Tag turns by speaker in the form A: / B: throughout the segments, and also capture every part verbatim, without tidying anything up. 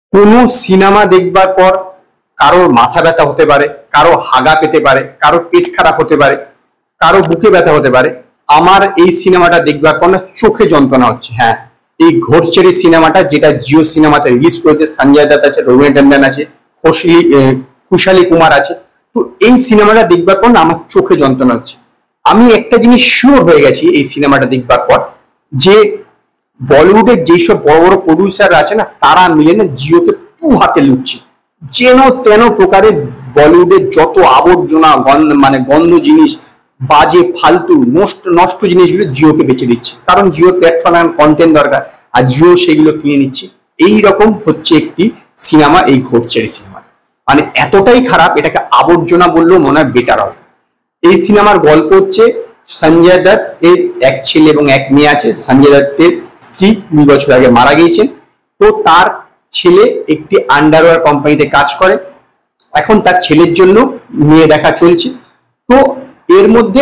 A: কোনো সিনেমা দেখবার পর কারোর মাথা ব্যথা হতে পারে, কারো হাগা পেতে পারে, কারো পেট খারাপ হতে পারে, কারো বুকে ব্যথা হতে পারে। আমার এই সিনেমাটা দেখবার পর না চোখে যন্ত্রণা হচ্ছে। হ্যাঁ, এই ঘোরচেরি সিনেমাটা যেটা জিও সিনেমাতে রিলিজ করেছে, সঞ্জয় দত্ত আছে, রবীন্দ্র ট্যান্ডন আছে, খুশালি খুশালি কুমার আছে। তো এই সিনেমাটা দেখবার পর না আমার চোখে যন্ত্রণা হচ্ছে। আমি একটা জিনিস শিওর হয়ে গেছি এই সিনেমাটা দেখবার পর, যে বলিউডের যেসব বড় বড় প্রডিউসার আছে না, তারা মিলে না জিওকে পু হাতে লুটছে। যেন তেন প্রকারের বলিউডের যত আবর্জনা গন্ধ মানে গন্ধ জিনিস, বাজে ফালতু নষ্ট নষ্ট জিনিসগুলো জিওকে বেঁচে দিচ্ছে। কারণ জিও প্ল্যাটফর্মে কন্টেন্ট দরকার, আর জিও সেগুলো কিনে নিচ্ছে। এই রকম হচ্ছে একটি সিনেমা এই ঘোরচেরি সিনেমা। মানে এতটাই খারাপ, এটাকে আবর্জনা বললেও মনে হয় বেটার হবে। এই সিনেমার গল্প হচ্ছে সঞ্জয় দত্ত এর এক ছেলে এবং এক মেয়ে আছে। সঞ্জয় দত্তের স্ত্রী দুই বছর আগে মারা গিয়েছেন। তো তার ছেলে একটি আন্ডারওয়্যার কোম্পানিতে কাজ করে। এখন তার ছেলের জন্য মেয়ে দেখা চলছে। তো এর মধ্যে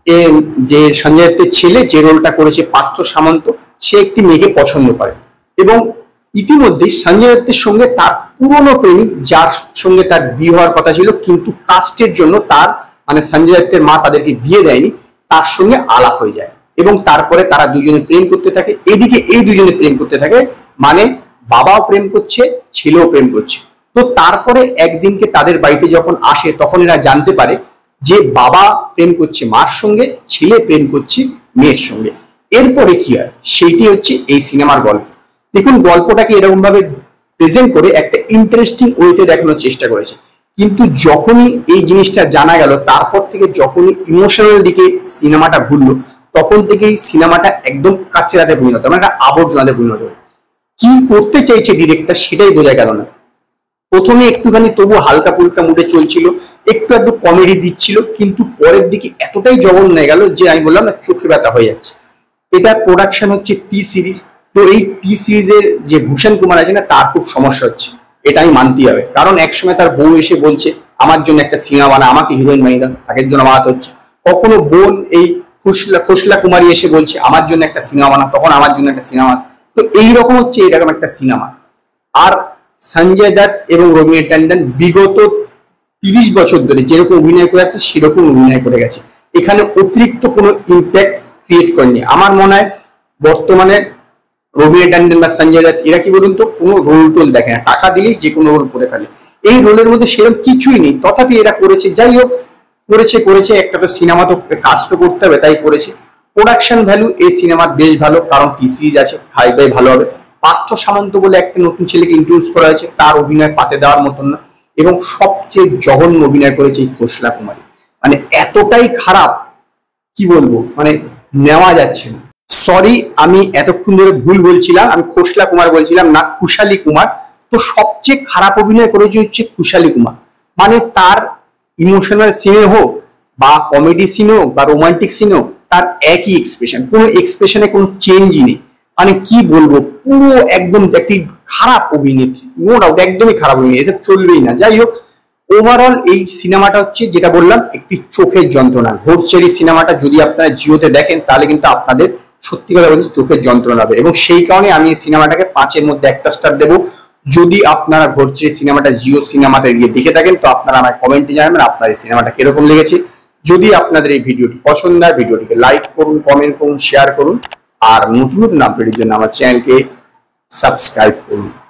A: যে সঞ্জয় দত্তের ছেলে যে রোলটা করেছে পার্থ সামন্ত, সে একটি মেয়েকে পছন্দ করে এবং ইতিমধ্যে সঞ্জয় দত্তের সঙ্গে তার পুরনো প্রেমিক, যার সঙ্গে তার বিয়ে হওয়ার কথা ছিল কিন্তু কাস্টের জন্য তার মানে সঞ্জয় দত্তের মা তাদেরকে বিয়ে দেয়নি, তার সঙ্গে আলাপ হয়ে যায় এবং তারপরে তারা দুজনে প্রেম করতে থাকে। এদিকে এই দুজনে প্রেম করতে থাকে, মানে বাবাও প্রেম করছে, ছেলেও প্রেম করছে। তো তারপরে একদিনকে তাদের বাড়িতে যখন আসে, তখন এরা জানতে পারে যে বাবা প্রেম করছে মার সঙ্গে, ছেলে প্রেম করছে মেয়ের সঙ্গে। এরপরে কি হয় সেইটি হচ্ছে এই সিনেমার গল্প। দেখুন, গল্পটাকে এরকম ভাবে প্রেজেন্ট করে একটা ইন্টারেস্টিং ওয়েতে দেখানোর চেষ্টা করেছে। কিন্তু যখনই এই জিনিসটা জানা গেল, তারপর থেকে যখনই ইমোশনাল দিকে সিনেমাটা ঘুরলো, তখন থেকেই সিনেমাটা একদম কাচ্চেরাতে পরিণত, মানে একটা আবর্জনাতে পরিণত। কি করতে চাইছে ডিরেক্টর সেটাই বোঝা গেল না। প্রথমে একটুখানি তবু হালকা ফুলকা মুডে চলছিল, একটু একটু কমেডি দিচ্ছিল, কিন্তু পরের দিকে এতটাই জঘন্য হয়ে গেল যে আমি বললাম না, চোখে ব্যথা হয়ে যাচ্ছে। এটা প্রোডাকশন হচ্ছে টি সিরিজ। তো এই টি সিরিজের যে ভূষণ কুমার আছে না, তার খুব সমস্যা হচ্ছে, এটা আমি মানতেই হবে। কারণ একসময় তার বউ এসে বলছে আমার জন্য একটা সিনেমা বানা, আমাকে হিরোইন বানিয়ে দাও, তাকে জন্য বানাতে হচ্ছে। কখনো বোন এই খুশলা খুশলা কুমারী এসে বলছে আমার জন্য একটা সিনেমা বানা, তখন আমার জন্য একটা সিনেমা। তো এইরকম হচ্ছে এরকম একটা সিনেমা। আর সঞ্জয় দত্ত এবং রবীন্দ্র ট্যান্ডন বিগত তিরিশ বছর ধরে যেরকম অভিনয় করে আছে সেরকম অভিনয় করে গেছে, এখানে অতিরিক্ত কোনো ইম্প্যাক্ট ক্রিয়েট করেনি। আমার মনে হয় বর্তমানে রবীন্দ্র ট্যান্ডন বা সঞ্জয় দত্ত এরা কি বলুন তো, কোনো রোল টোল দেখে না, টাকা দিলেই যে কোনো রোল করে ফেলে। এই রোলের মধ্যে সেরকম কিছুই নেই, তথাপি এরা করেছে। যাই হোক, করেছে করেছে একটা তো সিনেমা তো কাজ তো করতে হবে, তাই করেছে। প্রোডাকশন ভ্যালু এই সিনেমার বেশ ভালো, কারণ টি সিরিজ আছে, হাই ফাই ভালো হবে। পার্থ সামন্ত বলে একটা নতুন ছেলেকে ইন্ট্রোডিউস করা হয়েছে, তার অভিনয় পাতে দেওয়ার মতন না। এবং সবচেয়ে জঘন্য অভিনয় করেছে এই খোসলা কুমারী। মানে এতটাই খারাপ, কি বলবো, মানে নেওয়া যাচ্ছে না। সরি, আমি এতক্ষণ ধরে ভুল বলছিলাম, আমি খোসলা কুমার বলছিলাম না, খুশালি কুমার। তো সবচেয়ে খারাপ অভিনয় করেছে হচ্ছে খুশালি কুমার। মানে তার ইমোশনাল সিনে হোক বা কমেডি সিনে হোক বা রোমান্টিক সিনে হোক, তার একই এক্সপ্রেশন, কোনো এক্সপ্রেশনে কোনো চেঞ্জই নেই। মানে কি বলবো, পুরো একদম একটি খারাপ অভিনেত্রী, নো ডাউট একদমই খারাপ অভিনেত্রী, এটা চলবেই না। যাই হোক, ওভারঅল এই সিনেমাটা হচ্ছে যেটা বললাম একটি চোখের যন্ত্রণা। ঘোরচেরি সিনেমাটা যদি আপনারা জিওতে দেখেন তাহলে কিন্তু আপনাদের সত্যি কথা বলছি চোখের যন্ত্রণা হবে, এবং সেই কারণে আমি এই সিনেমাটাকে পাঁচের মধ্যে একটা স্টার দেবো। যদি আপনারা ঘোরচেরি সিনেমাটা জিও সিনেমাতে গিয়ে দেখে থাকেন, তো আপনারা আমার কমেন্টে জানাবেন আপনার এই সিনেমাটা কিরকম লেগেছে। যদি আপনাদের এই ভিডিওটি পছন্দ হয়, ভিডিওটিকে লাইক করুন, কমেন্ট করুন, শেয়ার করুন, আর নতুন নতুন আপডেটের জন্য আমার চ্যানেলকে সাবস্ক্রাইব করুন।